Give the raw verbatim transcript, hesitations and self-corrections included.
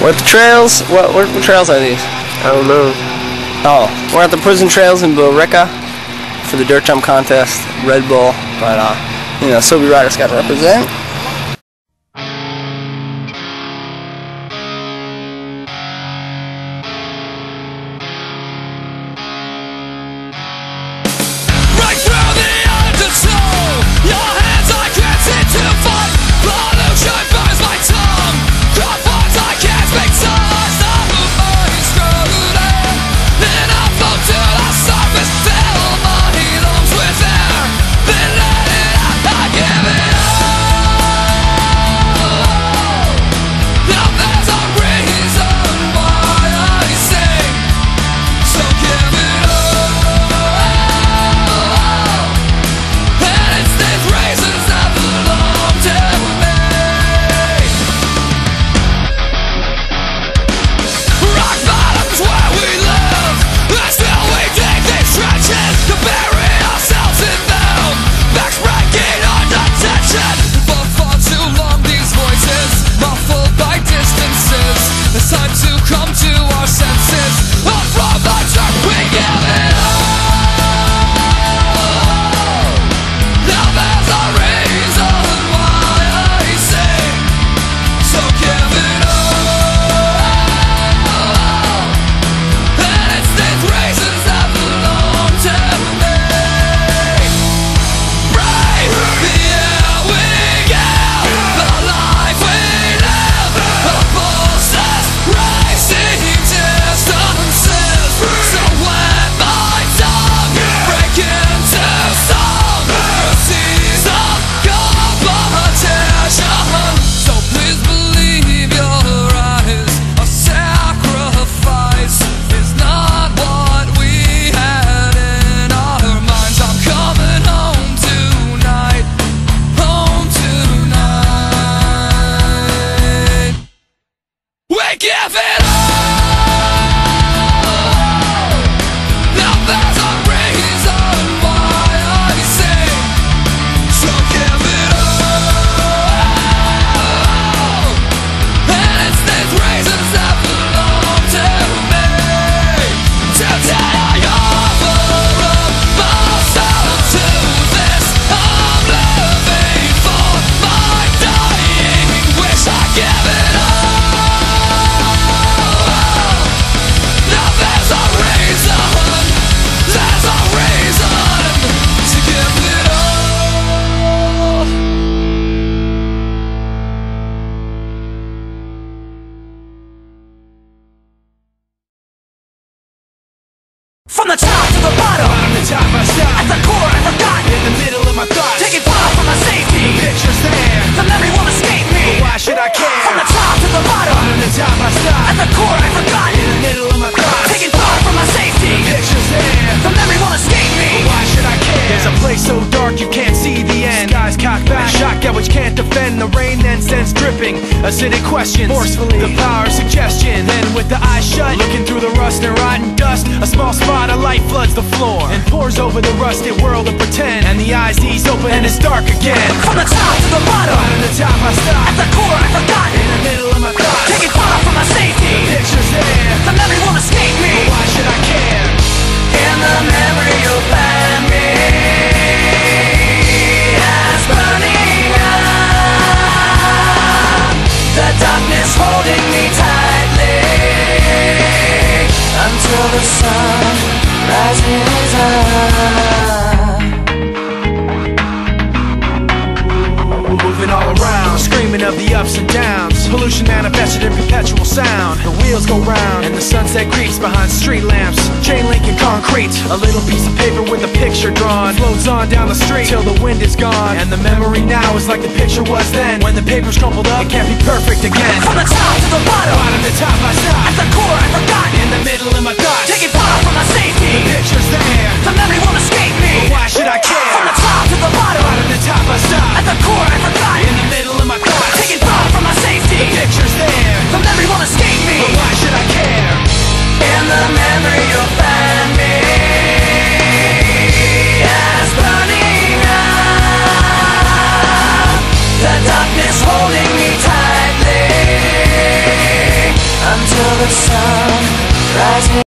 We're at the trails. What, what, what trails are these? I don't know. Oh, we're at the prison trails in Billerica for the dirt jump contest, Red Bull. But uh, you know, Sobe Riders got to represent. From the top to the bottom, bottom to top I stop. At the core I forgot, in the middle of my thoughts, taking far from my safety. Pictures there, the memory won't escape me. But why should I care? From the top to the bottom, bottom to top I stop. At the core I forgot, in the middle of my thoughts, taking far from my safety. Pictures there, the memory won't escape me. But why should I care? There's a place so dark you can't see the end. Skies cocked back, shock at which can't defend. The rain then sends dripping, acidic questions forcefully. The power of suggestion. Then with the eyes shut, looking through the rust and rotten dust, a small spot of light floods the floor and pours over the rusted world of pretend. And the eyes ease open and it's dark again. From the top to the bottom, bottom to top I stop. At the core I forgot, in the middle of my thoughts, taking far from my safety. Pictures there, the memory won't escape me. But why should I care? In the memory you'll find me as burning up, the darkness holding me tightly until the sun rises up. Moving all around, screaming of the ups and downs, pollution manifested in perpetual sound. The wheels go round and the sunset creeps behind street lamps, chain link and concrete. A little piece of paper with a picture drawn floats on down the street till the wind is gone. And the memory now is like the picture was then. When the paper's crumpled up, it can't be perfect again. From the top to the bottom, bottom to top I stop. At the core I forgot, in the middle of my thoughts, taking far from my safety. The picture's there, the memory won't escape me. But why should I care? From the top to the bottom, bottom to top I stop. At the core I forgot, in the middle of my thoughts, taking far from my safety. The picture's there, the memory won't escape me. But why should I care? In the memory you'll find me as burning up, the darkness holding me tightly sun rising.